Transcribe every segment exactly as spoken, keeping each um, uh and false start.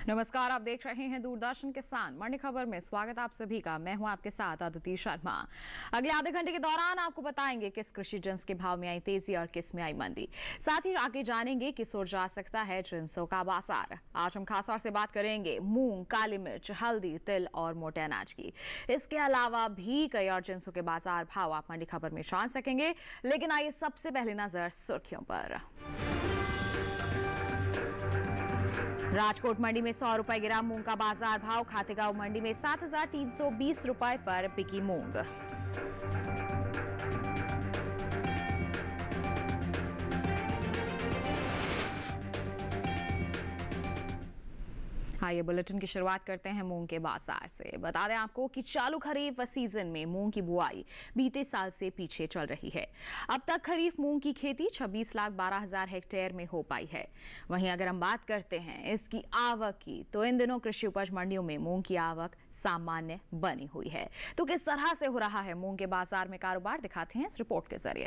नमस्कार, आप देख रहे हैं दूरदर्शन किसान मंडी खबर में। स्वागत आप सभी का। मैं हूं आपके साथ अदिति शर्मा। अगले आधे घंटे के दौरान आपको बताएंगे किस कृषि जिन्स के भाव में आई तेजी और किस में आई मंदी। साथ ही आगे जानेंगे किस ओर जा सकता है जिन्सों का बाजार। आज हम खासतौर से बात करेंगे मूंग, काली मिर्च, हल्दी, तिल और मोटे अनाज की। इसके अलावा भी कई और जिन्सों के बाजार भाव आप मंडी खबर में जान सकेंगे। लेकिन आइए सबसे पहले नजर सुर्खियों पर। राजकोट मंडी में सौ रुपए गिरा मूंग का बाजार भाव। खातेगांव मंडी में सात हजार तीन सौ बीस रुपए पर बिकी मूंग। आइए बुलेटिन की शुरुआत करते हैं मूंग के बाजार से। बता दें आपको कि चालू खरीफ सीजन में मूंग की बुआई बीते साल से पीछे चल रही है। अब तक खरीफ मूंग की खेती छब्बीस लाख बारह हजार हेक्टेयर में हो पाई है। वहीं अगर हम बात करते हैं इसकी आवक की, तो इन दिनों कृषि उपज मंडियों में मूंग की आवक सामान्य बनी हुई है। तो किस तरह से हो रहा है मूंग के बाजार में कारोबार, दिखाते हैं इस रिपोर्ट के जरिए।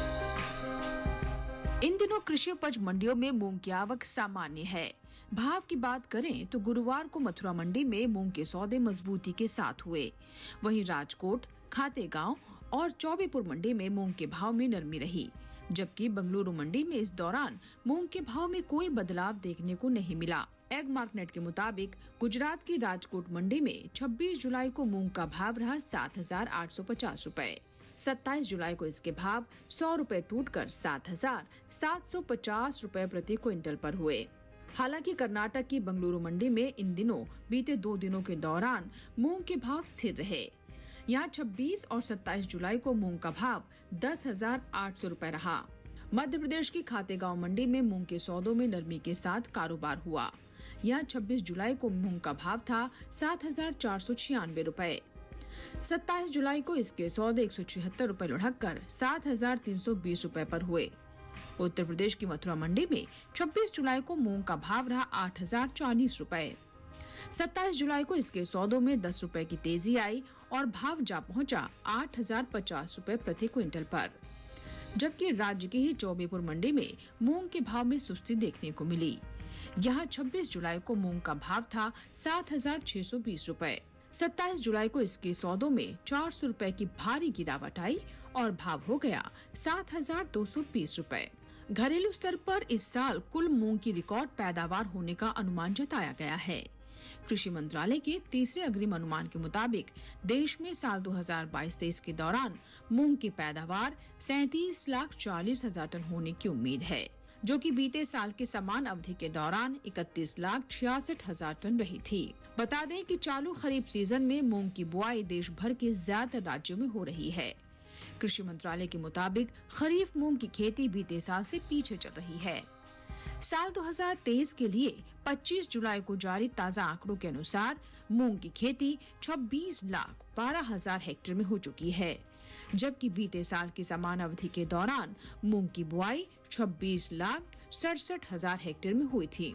इन दिनों कृषि उपज मंडियों में मूंग की आवक सामान्य है। भाव की बात करें तो गुरुवार को मथुरा मंडी में मूंग के सौदे मजबूती के साथ हुए। वहीं राजकोट, खातेगांव और चौबेपुर मंडी में मूंग के भाव में नरमी रही, जबकि बंगलुरु मंडी में इस दौरान मूंग के भाव में कोई बदलाव देखने को नहीं मिला। एग मार्केट के मुताबिक गुजरात की राजकोट मंडी में छब्बीस जुलाई को मूंग का भाव रहा सात हजार आठ सौ पचास रूपए। सत्ताईस जुलाई को इसके भाव सौ रूपए टूट कर सात हजार सात सौ पचास रूपए प्रति क्विंटल पर हुए। हालांकि कर्नाटक की बंगलुरु मंडी में इन दिनों बीते दो दिनों के दौरान मूंग के भाव स्थिर रहे। यहाँ छब्बीस और सत्ताईस जुलाई को मूंग का भाव दस हजार आठ सौ रूपए रहा। मध्य प्रदेश की खातेगांव मंडी में मूंग के सौदों में नरमी के साथ कारोबार हुआ। यहाँ छब्बीस जुलाई को मूंग का भाव था सात हजार चार सौ छियानवे रूपए। सत्ताईस जुलाई को इसके सौदे एक सौ छिहत्तर रूपए लुढ़क कर सात हजार तीन सौ बीस रूपए पर हुए। उत्तर प्रदेश की मथुरा मंडी में छब्बीस जुलाई को मूंग का भाव रहा आठ हजार चालीस रूपए। सत्ताईस जुलाई को इसके सौदों में दस रूपए की तेजी आई और भाव जा पहुंचा आठ हजार पचास रूपए प्रति क्विंटल पर। जबकि राज्य की ही चौबेपुर मंडी में मूंग के भाव में सुस्ती देखने को मिली। यहाँ छब्बीस जुलाई को मूंग का भाव था सात हजार छह सौ बीस रूपए। सत्ताईस जुलाई को इसके सौदों में चार सौ रूपए की भारी गिरावट आई और भाव हो गया सात हजार दो सौ बीस रूपए। घरेलू स्तर पर इस साल कुल मूंग की रिकॉर्ड पैदावार होने का अनुमान जताया गया है। कृषि मंत्रालय के तीसरे अग्रिम अनुमान के मुताबिक देश में साल दो हजार बाईस तेईस के दौरान मूंग की पैदावार सैंतीस लाख चालीस हजार टन होने की उम्मीद है, जो कि बीते साल के समान अवधि के दौरान इकतीस लाख छियासठ हजार टन रही थी। बता दें कि चालू खरीफ सीजन में मूंग की बुआई देश भर के ज्यादातर राज्यों में हो रही है। कृषि मंत्रालय के मुताबिक खरीफ मूंग की खेती बीते साल से पीछे चल रही है। साल दो हजार तेईस के लिए पच्चीस जुलाई को जारी ताज़ा आंकड़ों के अनुसार मूंग की खेती छब्बीस लाख बारह हजार हेक्टेयर में हो चुकी है, जबकि बीते साल की समान अवधि के दौरान मूंग की बुआई छब्बीस लाख सड़सठ हजार हेक्टेयर में हुई थी।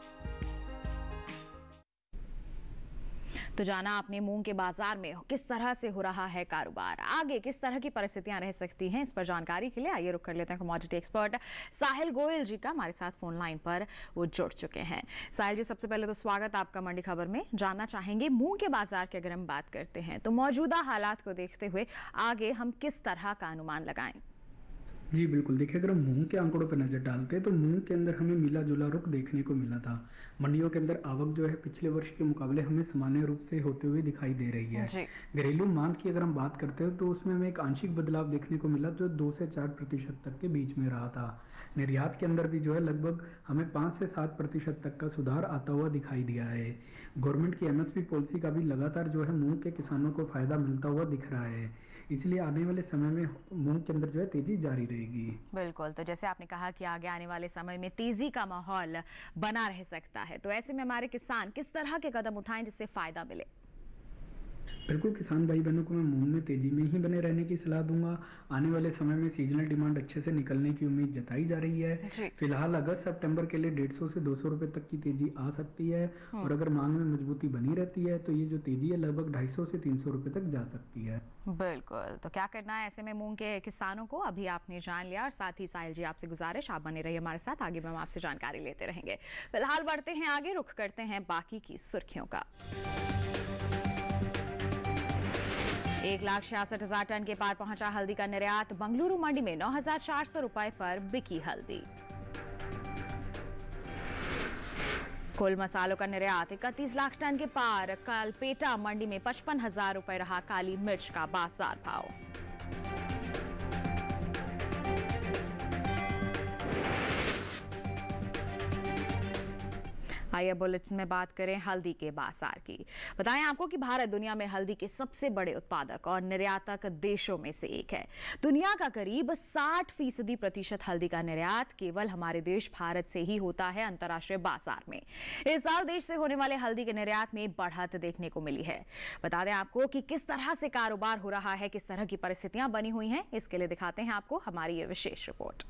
तो जाना आपने मूंग के बाजार में किस तरह से हो रहा है कारोबार, आगे किस तरह की परिस्थितियां रह सकती हैं, इस पर जानकारी के लिए आइए रुक कर लेते हैं कमोडिटी एक्सपर्ट साहिल गोयल जी का। हमारे साथ फोन लाइन पर वो जुड़ चुके हैं। साहिल जी, सबसे पहले तो स्वागत आपका मंडी खबर में। जानना चाहेंगे मूंग के बाजार की अगर हम बात करते हैं तो मौजूदा हालात को देखते हुए आगे हम किस तरह का अनुमान लगाएं? जी बिल्कुल, देखिए अगर हम मूंग के आंकड़ों पर नजर डालते हैं तो मूंग के अंदर हमें मिला जुला रुख देखने को मिला था। मंडियों के अंदर आवक जो है पिछले वर्ष के मुकाबले हमें सामान्य रूप से होते हुए दिखाई दे रही है। घरेलू मांग की अगर हम बात करते हैं तो उसमें हमें एक आंशिक बदलाव देखने को मिला जो दो से चार प्रतिशत तक के बीच में रहा था। निर्यात के अंदर भी जो है लगभग हमें पाँच से सात प्रतिशत तक का सुधार आता हुआ दिखाई दिया है। गवर्नमेंट की एमएसपी पॉलिसी का भी लगातार जो है मूंग के किसानों को फायदा मिलता हुआ दिख रहा है, इसलिए आने वाले समय में मूंग के अंदर जो है तेजी जारी रहेगी। बिल्कुल, तो जैसे आपने कहा कि आगे आने वाले समय में तेजी का माहौल बना रह सकता है, तो ऐसे में हमारे किसान किस तरह के कदम उठाएं जिससे फायदा मिले? बिल्कुल, किसान भाई बहनों को मैं मूंग में तेजी में ही बने रहने की सलाह दूंगा। आने वाले समय में सीजनल डिमांड अच्छे से निकलने की उम्मीद जताई जा रही है। फिलहाल अगस्त सितंबर के लिए डेढ़ सौ से दो सौ रुपए तक की तेजी आ सकती है और अगर मांग में मजबूती बनी रहती है तो ये जो तेजी है लगभग ढाई सौ से तीन सौ रुपए तक जा सकती है। बिल्कुल, तो क्या करना है ऐसे में मूंग के किसानों को, अभी आपने जान लिया। और साथ ही साहिल जी, आपसे गुजारिश, आप बने रहिए हमारे साथ, आगे भी हम आपसे जानकारी लेते रहेंगे। फिलहाल बढ़ते हैं आगे, रुख करते हैं बाकी की सुर्खियों का। एक लाख छियासठ हजार टन के पार पहुंचा हल्दी का निर्यात। बंगलुरु मंडी में नौ हजार चार सौ रुपए पर बिकी हल्दी। कुल मसालों का निर्यात इकतीस लाख टन के पार। कल पेटा मंडी में पचपन हजार रुपए रहा काली मिर्च का बाजार भाव। आइए बुलेटिन में बात करें हल्दी के बाजार की। बताएं आपको कि भारत दुनिया में हल्दी के सबसे बड़े उत्पादक और निर्यातक देशों में से एक है। दुनिया का करीब साठ फीसदी प्रतिशत हल्दी का निर्यात केवल हमारे देश भारत से ही होता है अंतर्राष्ट्रीय बाजार में। इस साल देश से होने वाले हल्दी के निर्यात में बढ़त देखने को मिली है। बता दें आपको कि किस तरह से कारोबार हो रहा है, किस तरह की परिस्थितियां बनी हुई हैं, इसके लिए दिखाते हैं आपको हमारी ये विशेष रिपोर्ट।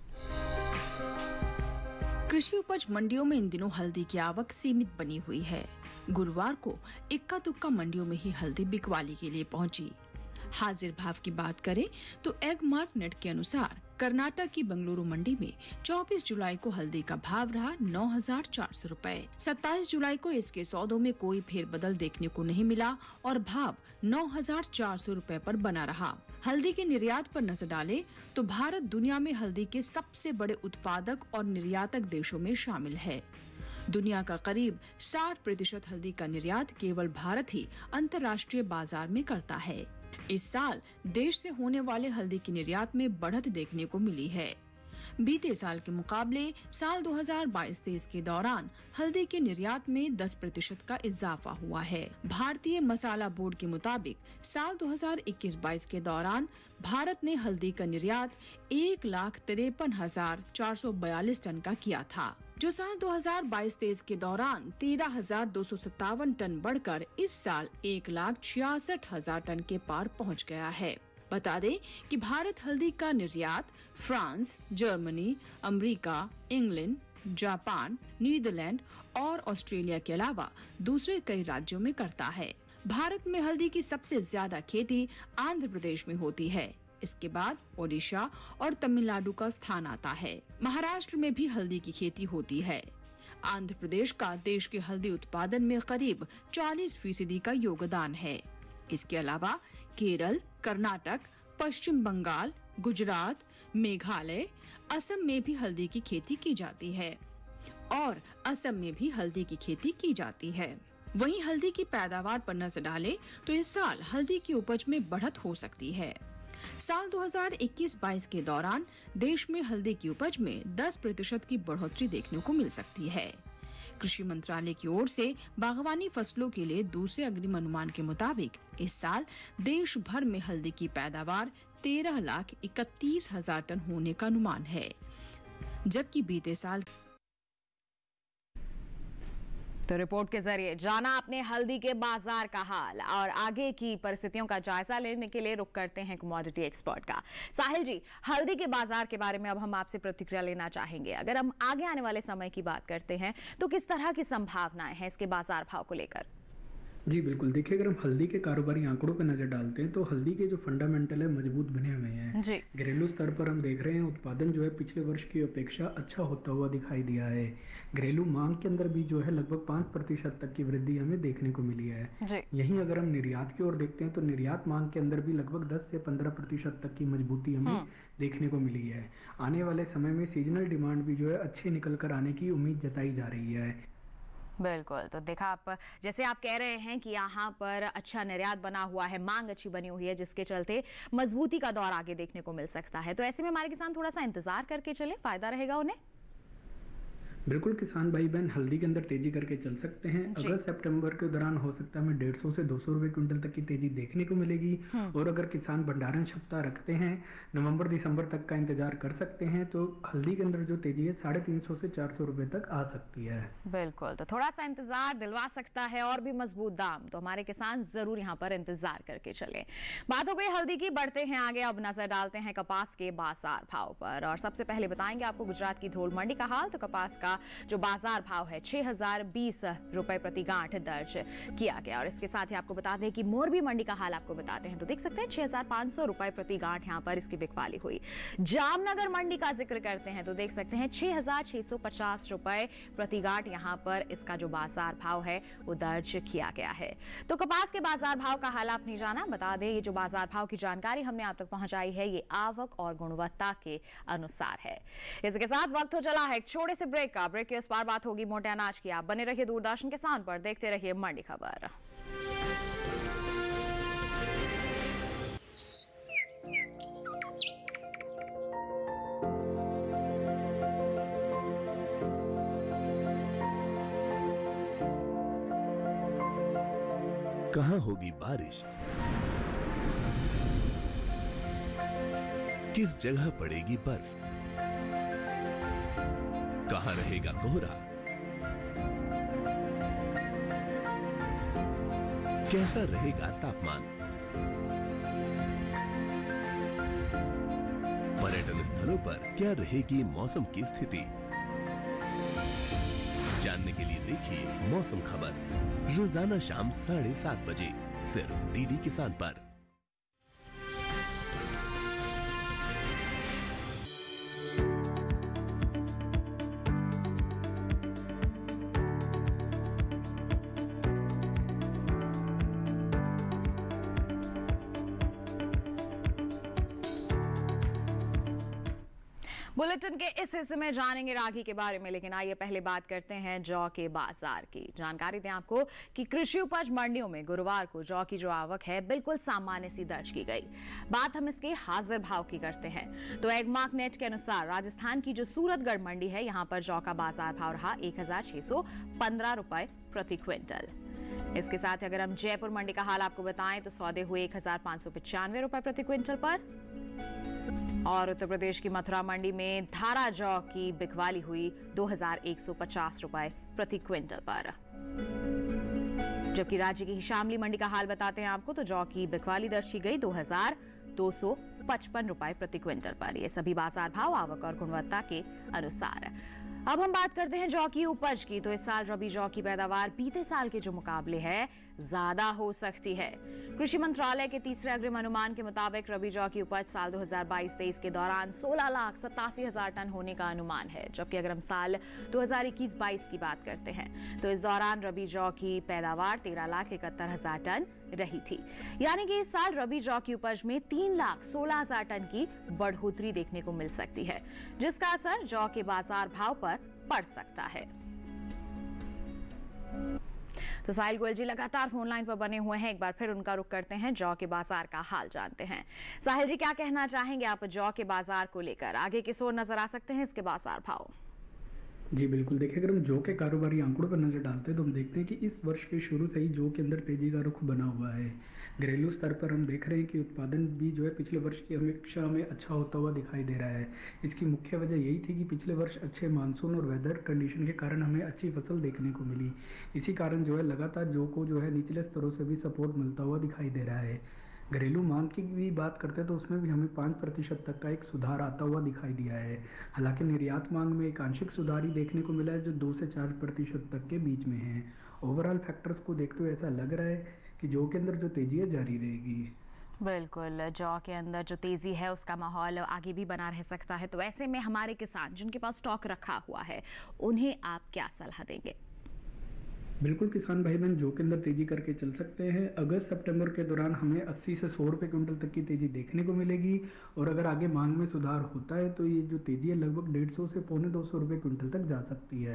कृषि उपज मंडियों में इन दिनों हल्दी की आवक सीमित बनी हुई है। गुरुवार को इक्का दुक्का मंडियों में ही हल्दी बिकवाली के लिए पहुंची। हाजिर भाव की बात करें तो एग मार्क नेट के अनुसार कर्नाटक की बंगलुरु मंडी में चौबीस जुलाई को हल्दी का भाव रहा नौ हजार चार सौ रूपए। सत्ताईस जुलाई को इसके सौदों में कोई फेरबदल देखने को नहीं मिला और भाव नौ हजार चार सौ रूपए पर बना रहा। हल्दी के निर्यात पर नजर डालें तो भारत दुनिया में हल्दी के सबसे बड़े उत्पादक और निर्यातक देशों में शामिल है। दुनिया का करीब साठ प्रतिशत हल्दी का निर्यात केवल भारत ही अंतर्राष्ट्रीय बाजार में करता है। इस साल देश से होने वाले हल्दी की निर्यात में बढ़त देखने को मिली है। बीते साल के मुकाबले साल दो हज़ार बाईस तेईस के दौरान हल्दी के निर्यात में दस प्रतिशत का इजाफा हुआ है। भारतीय मसाला बोर्ड के मुताबिक साल दो हज़ार इक्कीस बाईस के दौरान भारत ने हल्दी का निर्यात एक लाख तिरपन हजार चार सौ बयालीस टन का किया था, जो साल दो हज़ार बाईस तेईस के दौरान तेरह हजार दो सौ सत्तावन टन बढ़कर इस साल एक लाख छियासठ हजार टन के पार पहुंच गया है। बता दें कि भारत हल्दी का निर्यात France, Germany, America, England, Japan, Netherland और ऑस्ट्रेलिया के अलावा दूसरे कई राज्यों में करता है। भारत में हल्दी की सबसे ज्यादा खेती आंध्र प्रदेश में होती है। इसके बाद ओडिशा और तमिलनाडु का स्थान आता है। महाराष्ट्र में भी हल्दी की खेती होती है। आंध्र प्रदेश का देश के हल्दी उत्पादन में करीब चालीस फीसदी का योगदान है। इसके अलावा केरल, कर्नाटक, पश्चिम बंगाल, गुजरात, मेघालय, असम में भी हल्दी की खेती की जाती है और असम में भी हल्दी की खेती की जाती है। वहीं हल्दी की पैदावार पर नजर डालें तो इस साल हल्दी की उपज में बढ़त हो सकती है। साल दो हज़ार इक्कीस बाईस के दौरान देश में हल्दी की उपज में दस प्रतिशत की बढ़ोतरी देखने को मिल सकती है। कृषि मंत्रालय की ओर से बागवानी फसलों के लिए दूसरे अग्रिम अनुमान के मुताबिक इस साल देश भर में हल्दी की पैदावार तेरह लाख इकतीस हजार टन होने का अनुमान है, जबकि बीते साल। तो रिपोर्ट के जरिए जाना आपने हल्दी के बाजार का हाल और आगे की परिस्थितियों का जायजा लेने के लिए रुक करते हैं कमोडिटी एक्सपर्ट का। साहिल जी, हल्दी के बाजार के बारे में अब हम आपसे प्रतिक्रिया लेना चाहेंगे। अगर हम आगे आने वाले समय की बात करते हैं तो किस तरह की संभावनाएं हैं इसके बाजार भाव को लेकर? जी बिल्कुल, देखिए अगर हम हल्दी के कारोबारी आंकड़ों पर नज़र डालते हैं तो हल्दी के जो फंडामेंटल है मजबूत बने हुए हैं। घरेलू स्तर पर हम देख रहे हैं उत्पादन जो है पिछले वर्ष की अपेक्षा अच्छा होता हुआ दिखाई दिया है। घरेलू मांग के अंदर भी जो है लगभग पाँच प्रतिशत तक की वृद्धि हमें देखने को मिली है। यहीं अगर हम निर्यात की ओर देखते हैं तो निर्यात मांग के अंदर भी लगभग दस से पंद्रह प्रतिशत तक की मजबूती हमें देखने को मिली है। आने वाले समय में सीजनल डिमांड भी जो है अच्छी निकल कर आने की उम्मीद जताई जा रही है। बिल्कुल, तो देखा आप, जैसे आप कह रहे हैं कि यहाँ पर अच्छा निर्यात बना हुआ है, मांग अच्छी बनी हुई है, जिसके चलते मजबूती का दौर आगे देखने को मिल सकता है। तो ऐसे में हमारे किसान थोड़ा सा इंतजार करके चले, फायदा रहेगा उन्हें। बिल्कुल किसान भाई बहन हल्दी के अंदर तेजी करके चल सकते हैं। अगस्त सितंबर के दौरान हो सकता है हमें डेढ़ सौ से दो सौ रुपए क्विंटल तक की तेजी देखने को मिलेगी। और अगर किसान भंडारण क्षमता रखते हैं, नवंबर दिसंबर तक का इंतजार कर सकते हैं, तो हल्दी के अंदर जो तेजी है साढ़े तीन सौ से चार सौ रुपए तक आ सकती है। बिल्कुल, तो थोड़ा सा इंतजार दिलवा सकता है और भी मजबूत दाम, तो हमारे किसान जरूर यहाँ पर इंतजार करके चले। बात हो गई हल्दी की, बढ़ते हैं आगे, अब नजर डालते हैं कपास के बाजार भाव पर। और सबसे पहले बताएंगे आपको गुजरात की धोल मंडी का हाल। तो कपास का जो बाजार भाव है छह हजार बीस रुपए प्रति गांठ दर्ज किया गया। और इसके साथ ही आपको बता दें कि मोरबी मंडी का हाल आपको बताते हैं, तो देख सकते हैं छह हजार पांच सौ रुपए प्रति गांठ यहां पर इसकी बिकवाली हुई। जामनगर मंडी का जिक्र करते हैं तो देख सकते हैं छह हजार छह सौ पचास रुपए प्रति गांठ यहां पर इसका जो बाजार भाव है वो दर्ज किया गया है। तो कपास के बाजार भाव का हाल आपने जाना। बता दें ये जो बाजार भाव की जानकारी हमने आप तक पहुंचाई है ये आवक और गुणवत्ता के अनुसार है। इसके साथ वक्त हो चला है एक छोटे से ब्रेक का। ब्रेक के इस बार बात होगी मोटे अनाज की। आप बने रहिए दूरदर्शन किसान पर, देखते रहिए मंडी खबर। कहां होगी बारिश, किस जगह पड़ेगी बर्फ, कहां रहेगा कोहरा, कैसा रहेगा तापमान, पर्यटन स्थलों पर क्या रहेगी मौसम की स्थिति। जानने के लिए देखिए मौसम खबर रोजाना शाम साढ़े सात बजे सिर्फ डीडी किसान पर। बुलेटिन के इस हिस्से में जानेंगे रागी के बारे में, लेकिन आइए पहले बात करते हैं जौ के बाजार की। जानकारी दें आपको कि कृषि उपज मंडियों में गुरुवार को जौ की जो आवक है बिल्कुल सामान्य सी दर्ज की गई। बात हम इसके हाजिर भाव की करते हैं तो एगमार्क नेट के अनुसार राजस्थान की जो सूरतगढ़ मंडी है यहाँ पर जौ का बाजार भाव रहा एक हजार छह सौ पंद्रह रुपए प्रति क्विंटल। इसके साथ अगर हम जयपुर मंडी का हाल आपको बताएं तो सौदे हुए एक हजार पांच सौ पचानवे रुपए प्रति क्विंटल पर। और उत्तर प्रदेश की मथुरा मंडी में धारा जौ की बिकवाली हुई दो हजार एक सौ पचास रुपए प्रति क्विंटल पर। जबकि राज्य की शामली मंडी का हाल बताते हैं आपको तो जौ की बिकवाली दर्ज की गई दो हजार दो सौ पचपन रुपए प्रति क्विंटल पर। ये सभी बाजार भाव आवक और गुणवत्ता के अनुसार। अब हम बात करते हैं जौ की उपज की। तो इस साल रबी जौ की पैदावार बीते साल के जो मुकाबले है ज्यादा हो सकती है। कृषि मंत्रालय के तीसरे अग्रिम अनुमान के मुताबिक रबी जौ की उपज साल दो हजार बाईस तेईस के दौरान सोलह लाख सतासी हजार टन होने का अनुमान है। जबकि अगर हम साल दो हजार इक्कीस बाईस की बात करते हैं तो इस दौरान रबी जौ की पैदावार तेरह लाख इकहत्तर हजार टन रही थी। यानी कि इस साल रबी जौ की उपज में तीन लाख सोलह हजार टन की बढ़ोतरी देखने को मिल सकती है, जिसका असर जौ के बाजार भाव पर पड़ सकता है। तो साहिल गोयल जी लगातार फोन लाइन पर बने हुए हैं, एक बार फिर उनका रुख करते हैं, जौ के बाजार का हाल जानते हैं। साहिल जी, क्या कहना चाहेंगे आप जौ के बाजार को लेकर? आगे किस ओर नजर आ सकते हैं इसके बाजार भाव? जी बिल्कुल, देखिए अगर हम जौ के कारोबारी आंकड़ों पर नजर डालते हैं तो हम देखते हैं कि इस वर्ष के शुरू से ही जौ के अंदर तेजी का रुख बना हुआ है। घरेलू स्तर पर हम देख रहे हैं कि उत्पादन भी जो है पिछले वर्ष की अपेक्षा हमें अच्छा होता हुआ दिखाई दे रहा है। इसकी मुख्य वजह यही थी कि पिछले वर्ष अच्छे मानसून और वेदर कंडीशन के कारण हमें अच्छी फसल देखने को मिली। इसी कारण जो है लगातार जौ को जो है निचले स्तरों से भी सपोर्ट मिलता हुआ दिखाई दे रहा है। घरेलू मांग की भी बात करते हैं तो उसमें भी हमें पाँच प्रतिशत तक का एक सुधार आता हुआ दिखाई दिया है। हालांकि निर्यात मांग में एक आंशिक सुधार ही देखने को मिला है जो दो से चार प्रतिशत तक के बीच में है। ओवरऑल फैक्टर्स को देखते हुए ऐसा लग रहा है कि जौ के अंदर जो तेजी है जारी रहेगी। बिल्कुल, जौ के अंदर जो तेजी है उसका माहौल आगे भी बना रह सकता है। तो ऐसे में हमारे किसान जिनके पास स्टॉक रखा हुआ है उन्हें आप क्या सलाह देंगे? बिल्कुल किसान भाई बहन जौ के अंदर तेजी करके चल सकते हैं। अगस्त सितंबर के दौरान हमें अस्सी से सौ रुपए क्विंटल तक की तेजी देखने को मिलेगी और अगर आगे मांग में सुधार होता है तो ये जो तेजी है लगभग डेढ़ सौ से पौने दो सौ रुपए क्विंटल तक जा सकती है।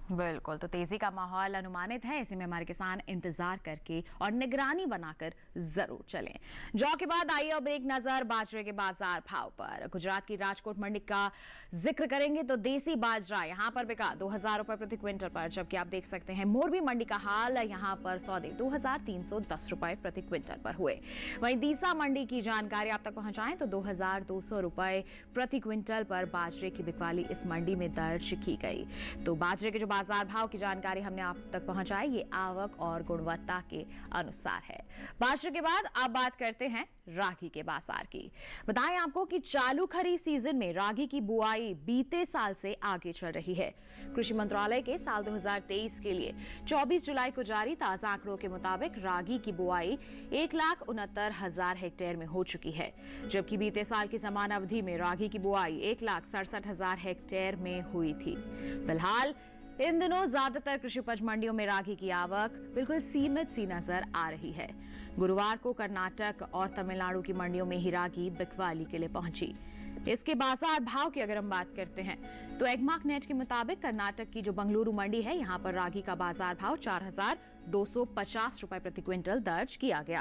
बिल्कुल, तो तेजी का माहौल अनुमानित है, ऐसे में हमारे किसान इंतजार करके और निगरानी बनाकर जरूर चलें। जौ के बाद आइए अब एक नजर बाजरे के बाजार भाव पर। गुजरात की राजकोट मंडी का जिक्र करेंगे तो देसी बाजरा यहां पर बिका दो हजार रुपए प्रति क्विंटल पर, जबकि आप देख सकते हैं मोरबी मंडी का हाल यहां पर सौदे दो हजार तीन सौ दस रुपए प्रति क्विंटल पर हुए। वहीं दीसा मंडी की जानकारी आप तक पहुंचाएं तो दो हजार दो सौ रुपए प्रति क्विंटल पर बाजरे की बिकवाली इस मंडी में दर्ज की गई। तो बाजरे के जो बाजार भाव की जानकारी हमने आप तक पहुंचाई, ये आवक और गुणवत्ता के अनुसार है। बाजरे के बाद अब बात करते हैं रागी के बाजार की। बताएं आपको कि चालू खरीफ सीजन में रागी की बुआई बीते साल से आगे चल रही है। कृषि मंत्रालय के साल दो हजार तेईस के लिए चौबीस जुलाई को जारी ताजा आंकड़ों के मुताबिक रागी की बुआई एक लाख उनहत्तर हजार हेक्टेयर में हो चुकी है, जबकि बीते साल की समान अवधि में रागी की बुआई एक लाख सड़सठ हजार हेक्टेयर में हुई थी। फिलहाल इन दिनों ज्यादातर कृषि उपज मंडियों में रागी की आवक बिल्कुल सीमित सी नजर आ रही है। गुरुवार को कर्नाटक और तमिलनाडु की मंडियों में ही रागी बिकवाली के लिए पहुंची। इसके बाजार भाव की अगर हम बात करते हैं तो एगमार्क नेट के मुताबिक कर्नाटक की जो बंगलुरु मंडी है, यहां पर रागी का बाजार भाव चार हजार दो सौ पचास रुपए प्रति क्विंटल दर्ज किया गया।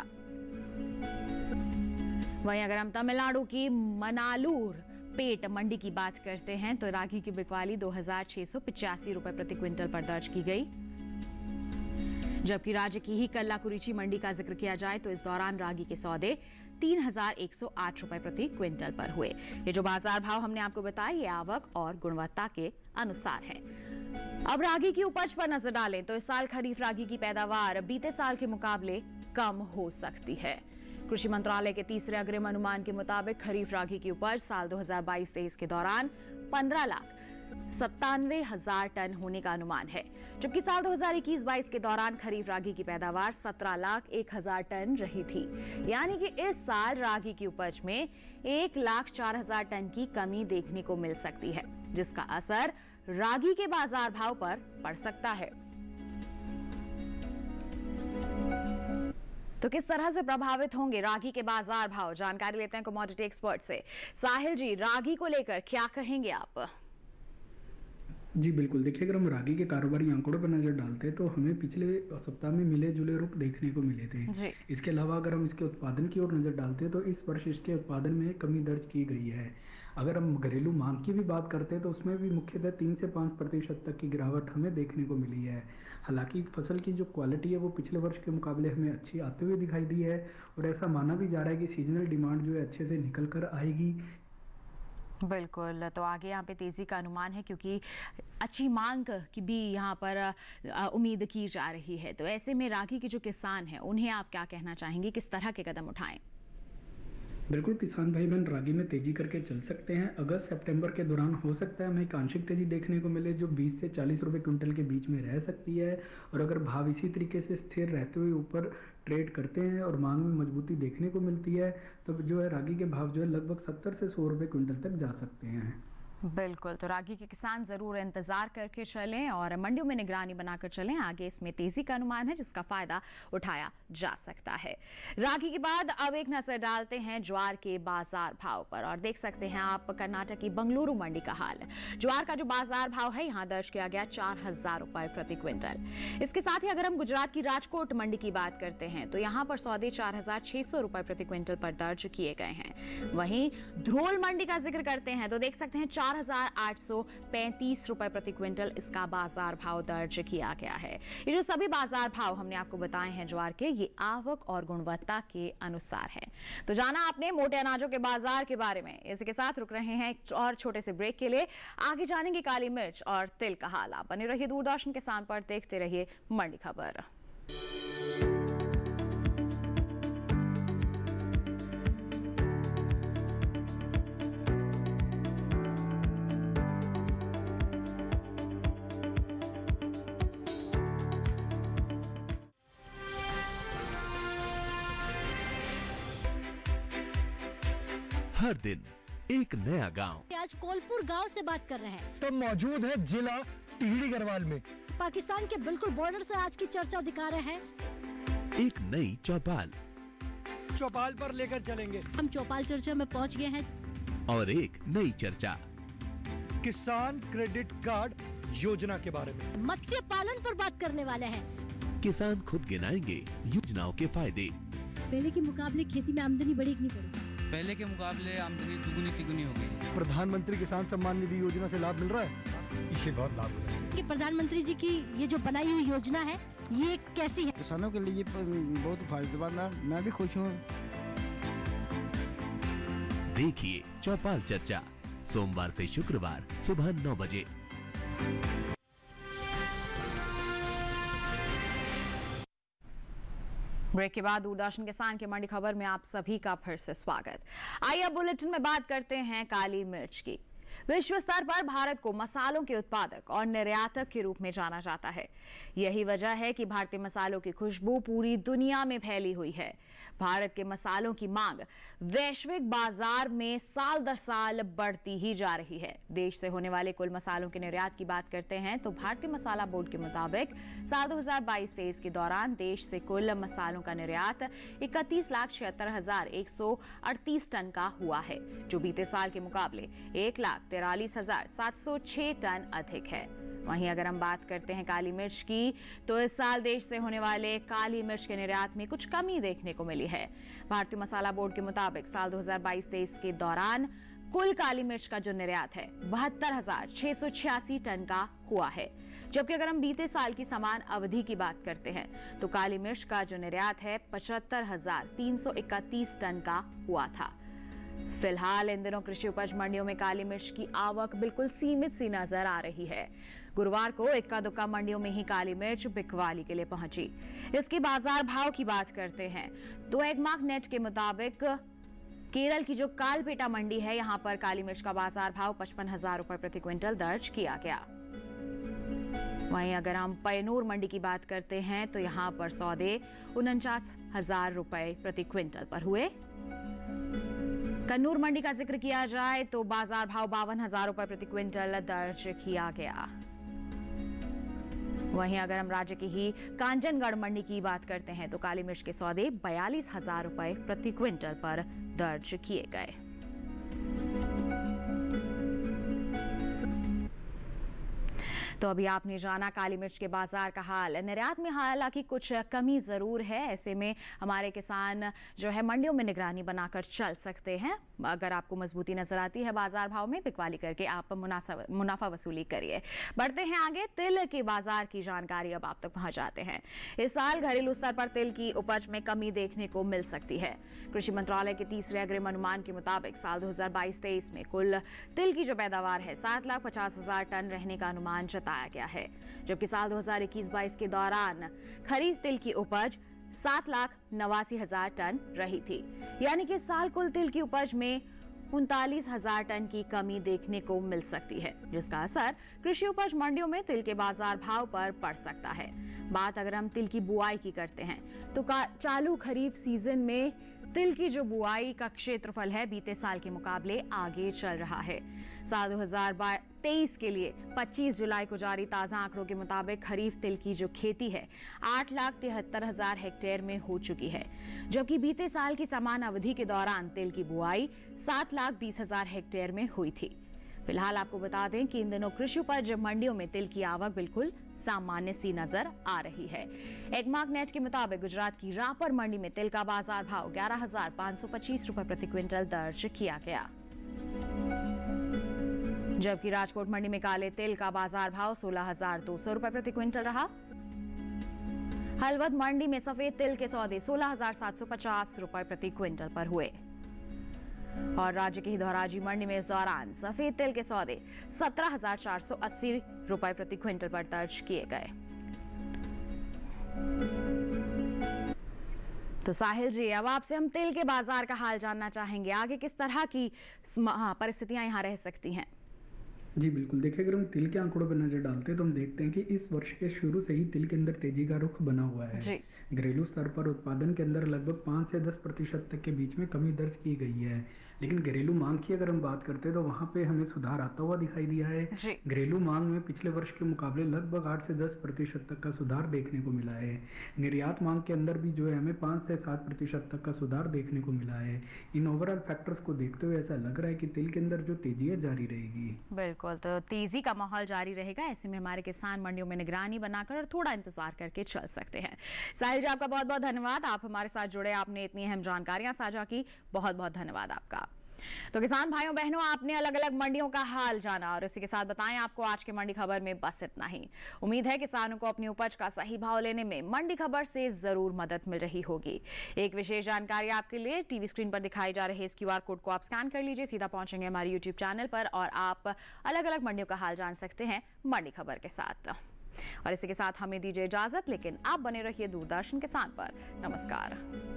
वहीं अगर हम तमिलनाडु की मनालूर पेट मंडी की बात करते हैं तो रागी की बिकवाली दो हजार छह सौ पिचासी रुपए प्रति क्विंटल पर दर्ज की गई, जबकि राज्य की ही कल्लाकुरिची मंडी का जिक्र किया जाए तो इस दौरान रागी के सौदे तीन हजार एक सौ आठ रुपए प्रति क्विंटल पर हुए। ये जो बाजार भाव हमने आपको बताया, ये आवक और गुणवत्ता के अनुसार है। अब रागी की उपज पर नजर डालें तो इस साल खरीफ रागी की पैदावार बीते साल के मुकाबले कम हो सकती है। कृषि मंत्रालय के तीसरे अग्रिम अनुमान के मुताबिक खरीफ रागी की उपज साल दो हजार बाईस तेईस के दौरान पंद्रह लाख सत्तानवे हजार टन होने का अनुमान है, जबकि साल दो हजार इक्कीस बाईस के दौरान खरीफ रागी की पैदावार सत्रह लाख एक हजार टन रही थी। यानी कि इस साल रागी की उपज में एक लाख चार हजार टन की कमी देखने को मिल सकती है, जिसका असर रागी के बाजार भाव पर पड़ सकता है। तो किस तरह से प्रभावित होंगे रागी के बाजार भाव, जानकारी लेते हैं कमोडिटी एक्सपर्ट से। साहिल जी, रागी को लेकर क्या कहेंगे आप? जी बिल्कुल, देखिए अगर हम रागी के कारोबारी आंकड़ों पर नजर डालते हैं तो हमें पिछले सप्ताह में मिले जुले रुख देखने को मिले थे जी। इसके अलावा अगर हम इसके उत्पादन की ओर नजर डालते हैं तो इस वर्ष इसके उत्पादन में कमी दर्ज की गई है। अगर हम घरेलू मांग की भी बात करते हैं तो उसमें भी मुख्यतः तीन से पाँच प्रतिशत तक की गिरावट हमें देखने को मिली है। हालांकि फसल की जो क्वालिटी है वो पिछले वर्ष के मुकाबले हमें अच्छी आते हुए दिखाई दी है और ऐसा माना भी जा रहा है कि सीजनल डिमांड जो है अच्छे से निकल कर आएगी। बिल्कुल, तो आगे यहाँ पे तेजी का अनुमान है क्योंकि अच्छी मांग की भी यहाँ पर उम्मीद की जा रही है। तो ऐसे में रागी के जो किसान हैं उन्हें आप क्या कहना चाहेंगे, किस तरह के कदम उठाएं? बिल्कुल, किसान भाई बहन रागी में तेजी करके चल सकते हैं। अगस्त सितंबर के दौरान हो सकता है हमें एक आंशिक तेजी देखने को मिले जो बीस से चालीस रुपए क्विंटल के बीच में रह सकती है। और अगर भाव इसी तरीके से स्थिर रहते हुए ऊपर ट्रेड करते हैं और मांग में मजबूती देखने को मिलती है तो जो है रागी के भाव जो है लगभग सत्तर से सौ रुपए क्विंटल तक जा सकते हैं। बिल्कुल, तो रागी के किसान जरूर इंतजार करके चलें और मंडियों में निगरानी बनाकर चलें। आगे इसमें तेजी का अनुमान है जिसका फायदा उठाया जा सकता है। रागी के बाद अब एक नजर डालते हैं ज्वार के बाजार भाव पर और देख सकते हैं आप कर्नाटक की बंगलुरु मंडी का हाल। ज्वार का जो बाजार भाव है यहाँ दर्ज किया गया चार हजार रुपए प्रति क्विंटल। इसके साथ ही अगर हम गुजरात की राजकोट मंडी की बात करते हैं तो यहाँ पर सौदे चार हजार छह सौ रुपए प्रति क्विंटल पर दर्ज किए गए हैं। वहीं ध्रोल मंडी का जिक्र करते हैं तो देख सकते हैं चार हजार आठ सौ पैंतीस रुपए प्रति क्विंटल इसका बाजार भाव दर्ज किया गया है। ये जो सभी बाजार भाव हमने आपको बताए हैं ज्वार के, ये आवक और गुणवत्ता के अनुसार है। तो जाना आपने मोटे अनाजों के बाजार के बारे में। इसी के साथ रुक रहे हैं एक और छोटे से ब्रेक के लिए। आगे जानेंगे काली मिर्च और तिल का हाल। आप बने रहिए दूरदर्शन किसान पर, देखते रहिए मंडी खबर। हर दिन एक नया गांव। आज कोलपुर गांव से बात कर रहे हैं तो मौजूद है जिला टिहरी गढ़वाल में। पाकिस्तान के बिल्कुल बॉर्डर से आज की चर्चा दिखा रहे हैं। एक नई चौपाल चौपाल पर लेकर चलेंगे। हम चौपाल चर्चा में पहुंच गए हैं और एक नई चर्चा किसान क्रेडिट कार्ड योजना के बारे में। मत्स्य पालन पर बात करने वाले हैं। किसान खुद गिनाएंगे योजनाओं के फायदे। पहले के मुकाबले खेती में आमदनी बढ़ी कि नहीं बढ़ी? पहले के मुकाबले आमदनी दुगुनी तिगुनी हो गई। प्रधानमंत्री किसान सम्मान निधि योजना से लाभ मिल रहा है, इससे बहुत लाभ हो रहा है। कि प्रधानमंत्री जी की ये जो बनाई हुई योजना है ये कैसी है? किसानों के लिए बहुत फायदेमंद है, मैं भी खुश हूँ। देखिए चौपाल चर्चा सोमवार से शुक्रवार सुबह नौ बजे। ब्रेक के बाद दूरदर्शन किसान की मंडी खबर में आप सभी का फिर से स्वागत। आइए अब बुलेटिन में बात करते हैं काली मिर्च की। विश्व स्तर पर भारत को मसालों के उत्पादक और निर्यातक के रूप में जाना जाता है। यही वजह है कि भारतीय मसालों की खुशबू पूरी दुनिया में फैली हुई है। भारत के मसालों की मांग वैश्विक बाजार में साल दर साल बढ़ती ही जा रही है। देश से होने वाले कुल मसालों के निर्यात की बात करते हैं तो भारतीय मसाला बोर्ड के मुताबिक साल दो हजार बाईस तेईस के दौरान देश से कुल मसालों का निर्यात इकतीस लाख छिहत्तर हजार एक सौ अड़तीस टन का हुआ है, जो बीते साल के मुकाबले एक लाख तिरालीस हजार सात सौ छह टन अधिक है। वहीं अगर हम बात करते हैं काली मिर्च की, तो इस साल देश से होने वाले काली मिर्च के निर्यात में कुछ कमी देखने को मिली है। भारतीय मसाला बोर्ड के मुताबिक साल दो हजार बाईस तेईस के दौरान कुल काली मिर्च का जो निर्यात है बहत्तर हजार छह सौ छियासी टन का हुआ है, जबकि अगर हम बीते साल की समान अवधि की बात करते हैं तो काली मिर्च का जो निर्यात है पचहत्तर हजार तीन सौ इकतीस टन का हुआ था। फिलहाल इन दिनों कृषि उपज मंडियों में काली मिर्च की आवक बिल्कुल सीमित सी नजर आ रही है। गुरुवार को इक्का दुक्का मंडियों में ही काली मिर्च बिकवाली के लिए पहुंची। इसकी बाजार भाव की बात करते हैं तो एगमार्क नेट के मुताबिक केरल की जो कालपेटा मंडी है, यहां पर काली मिर्च का बाजार भाव पचपन हजार रुपए प्रति क्विंटल दर्ज किया गया। वहीं अगर हम पैनूर मंडी की बात करते हैं तो यहां पर सौदे उनचास हजार रुपए प्रति क्विंटल पर हुए। कन्नूर मंडी का जिक्र किया जाए तो बाजार भाव बावन हजार रुपए प्रति क्विंटल दर्ज किया गया। वहीं अगर हम राज्य की ही कांचनगढ़ मंडी की बात करते हैं तो काली मिर्च के सौदे बयालीस हजार रुपए प्रति क्विंटल पर दर्ज किए गए। तो अभी आपने जाना काली मिर्च के बाजार का हाल। निर्यात में हालांकि कुछ कमी जरूर है, ऐसे में हमारे किसान जो है मंडियों में निगरानी बनाकर चल सकते हैं। अगर आपको मजबूती नजर आती है बाजार भाव में, बिकवाली करके आप मुनाफा वसूली करिए। बढ़ते हैं आगे, तिल के बाजार की जानकारी अब आप तक पहुंच जाते हैं। इस साल घरेलू स्तर पर तिल की उपज में कमी देखने को मिल सकती है। कृषि मंत्रालय के तीसरे अग्रिम अनुमान के मुताबिक साल दो हजार बाईस तेईस में कुल तिल की जो पैदावार है सात लाख पचास हजार टन रहने का अनुमान जताया गया है, जबकि साल दो हजार इक्कीस बाईस के दौरान खरीफ तिल की उपज सात लाख नवासी हजार टन रही थी। यानी कि साल कुल तिल की उपज में उनतालीस हजार टन की कमी देखने को मिल सकती है, जिसका असर कृषि उपज मंडियों में तिल के बाजार भाव पर पड़ सकता है। बात अगर हम तिल की बुआई की करते हैं तो चालू खरीफ सीजन में तिल की जो बुआई का क्षेत्रफल है बीते साल के मुकाबले आगे चल रहा है। साल दो हजार तेईस के लिए पच्चीस जुलाई को जारी ताजा आंकड़ों के मुताबिक खरीफ तिल की जो खेती है आठ लाख तिहत्तर हजार हेक्टेयर में हो चुकी है, जबकि बीते साल की समान अवधि के दौरान तिल की बुआई सात लाख बीस हजार हेक्टेयर में हुई थी। फिलहाल आपको बता दें कि इन दिनों कृषि उपज मंडियों में तिल की आवक बिल्कुल सामान्य सी नजर आ रही है। एगमार्क नेट के मुताबिक गुजरात की रापर मंडी में तिल का बाजार भाव ग्यारह हजार पाँच सौ पच्चीस रुपए प्रति क्विंटल दर्ज किया गया, जबकि राजकोट मंडी में काले तिल का बाजार भाव सोलह हजार दो सौ रुपए प्रति क्विंटल रहा। हलवद मंडी में सफेद तिल के सौदे सोलह हजार सात सौ पचास रुपए प्रति क्विंटल पर हुए और राज्य की धौराजी मंडी में इस दौरान सफेद तिल के सौदे सत्रह हजार चार सौ अस्सी रुपए प्रति क्विंटल पर दर्ज किए गए। तो साहिल जी, अब आपसे हम तिल के बाजार का हाल जानना चाहेंगे। आगे किस तरह की परिस्थितियां यहाँ रह सकती हैं? जी बिल्कुल, देखिए अगर हम तिल के आंकड़ों पर नजर डालते हैं तो हम देखते हैं कि इस वर्ष के शुरू से ही तिल के अंदर तेजी का रुख बना हुआ है। घरेलू स्तर पर उत्पादन के अंदर लगभग पाँच से दस प्रतिशत तक के बीच में कमी दर्ज की गई है। लेकिन घरेलू मांग की अगर हम बात करते हैं तो वहाँ पे हमें सुधार आता हुआ दिखाई दिया है। घरेलू मांग में पिछले वर्ष के मुकाबले लगभग आठ से दस प्रतिशत तक का सुधार देखने को मिला है। निर्यात मांग के अंदर भी जो है हमें पाँच से सात प्रतिशत तक का सुधार देखने को मिला है। इन ओवरऑल फैक्टर्स को देखते हुए ऐसा लग रहा है कि तेल के अंदर जो तेजी है जारी रहेगी। बिल्कुल, तो तेजी का माहौल जारी रहेगा। ऐसे में हमारे किसान मंडियों में निगरानी बनाकर और थोड़ा इंतजार करके चल सकते हैं। साहिल जी, आपका बहुत बहुत धन्यवाद, आप हमारे साथ जुड़े, आपने इतनी अहम जानकारियां साझा की, बहुत बहुत धन्यवाद आपका। तो किसान भाइयों बहनों, आपने अलग अलग मंडियों का हाल जाना और इसी के साथ बताएं आपको आज के मंडी खबर में बस इतना ही। उम्मीद है किसानों को अपनी उपज का सही भाव लेने में मंडी खबर से जरूर मदद मिल रही होगी। एक विशेष जानकारी आपके लिए, टीवी स्क्रीन पर दिखाई जा रहे इस क्यूआर कोड को आप स्कैन कर लीजिए, सीधा पहुंचेंगे हमारे यूट्यूब चैनल पर और आप अलग अलग मंडियों का हाल जान सकते हैं मंडी खबर के साथ। और इसी के साथ हमें दीजिए इजाजत, लेकिन आप बने रहिए दूरदर्शन किसान पर। नमस्कार।